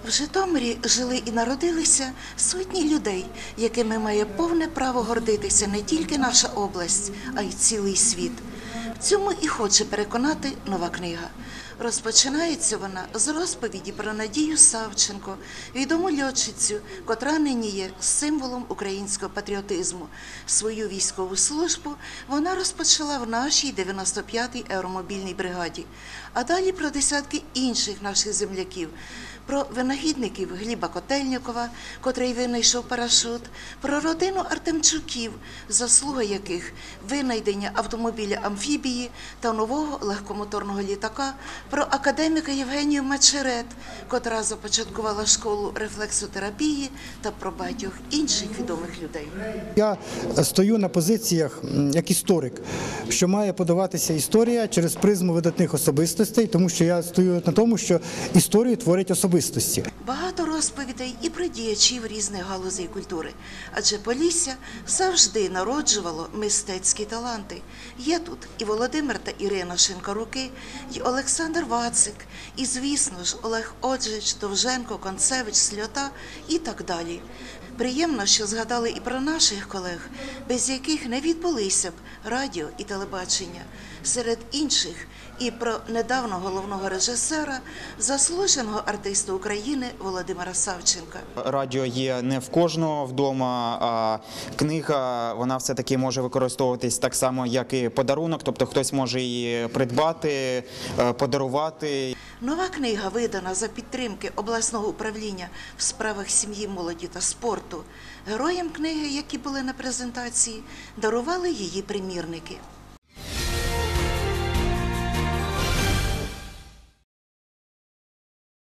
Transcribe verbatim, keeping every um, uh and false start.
В Житомирі жили і народилися сотні людей, якими має повне право гордитися не тільки наша область, а й цілий світ. В цьому і хоче переконати нова книга. Розпочинається вона з розповіді про Надію Савченко, відому льотчицю, котра нині є символом українського патріотизму. Свою військову службу вона розпочала в нашій дев'яносто п'ятій аеромобільній бригаді. А далі про десятки інших наших земляків. Про винахідників Гліба Котельнікова, котрий винайшов парашут, про родину Артемчуків, заслуга яких винайдення автомобіля-амфібії та нового легкомоторного літака, про академіка Євгенію Мачерет, котра започаткувала школу рефлексотерапії, та про багатьох інших відомих людей. Я стою на позиціях як історик, що має подаватися історія через призму видатних особистостей, тому що я стою на тому, що історію творять особистості. Багато розповідей і про діячів різних галузей культури, адже Полісся завжди народжувало мистецькі таланти. Є тут і Володимир та Ірина Шинкаруки, і Олександр Вацик, і, звісно ж, Олег Оджич, Довженко, Концевич, Сльота і так далі. Приємно, що згадали і про наших колег, без яких не відбулися б радіо і телебачення. Серед інших і про недавно головного режисера, заслуженого артиста України Володимира Савченка. Радіо є не в кожного вдома, а книга, вона все-таки може використовуватись так само, як і подарунок, тобто хтось може її придбати, подарувати. Нова книга видана за підтримки обласного управління в справах сім'ї, молоді та спорту. Героям книги, які були на презентації, дарували її примірники.